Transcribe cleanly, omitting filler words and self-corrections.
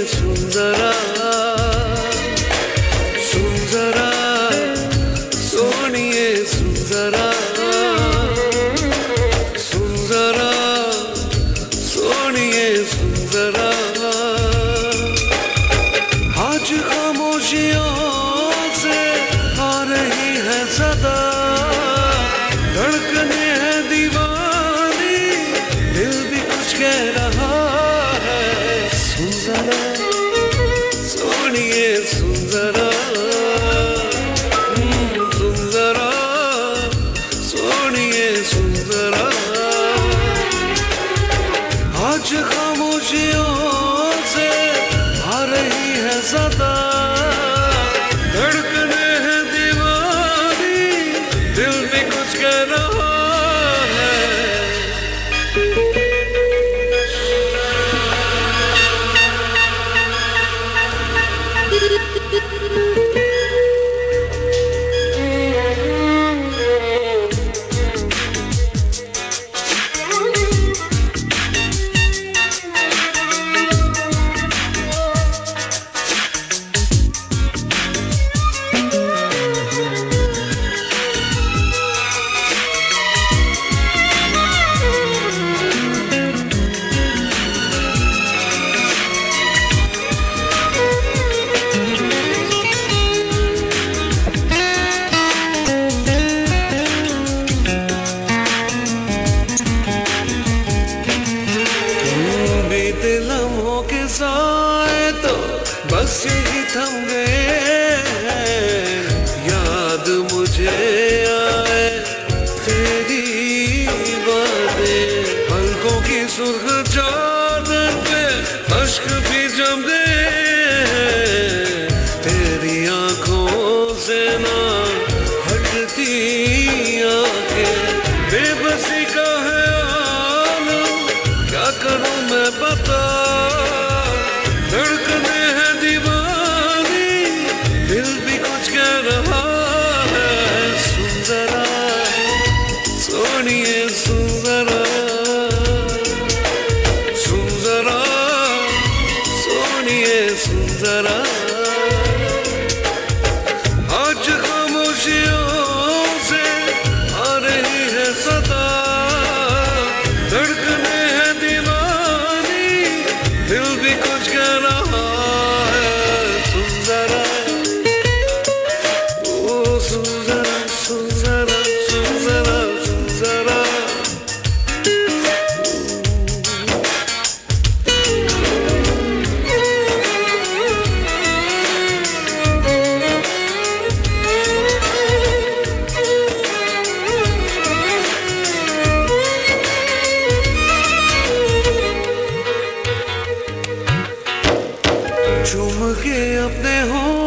सुंदरा सुंदरा सोनिए सुंदरा सुंदरा सोनिए सुंदरा आज खामोशियों से आ रही है सदा धड़कने हैं दीवानी दिल भी कुछ कह रहा है सुंदरा सोनिए सुंदरा सुंदरा सोनिए सुंदरा आज खामोशियों से आ रही है सदा धड़कने हैं दीवानी दिल भी कुछ कह रहा है लम्हों के साए तो बस यही थम गए याद मुझे आए तेरी बातें पलकों की सुर्ख चादर पे अश्क भी जम गए तेरी आंखों से ना हटती आंखें बेबसी का है आलम क्या करूं मैं बता धड़कने हैं दीवानी दिल भी कुछ कह रहा है सुंदरा सोनिए सुंदरा सुंदरा सोनिए सुंदरा आज खामोशियों से आ रही है सदा धड़कने हैं दीवानी दिल भी कुछ कह रहा है सुंदरा ओ सुंदरा सुंदरा सुंदरा सुंदरा चूम के अपने हों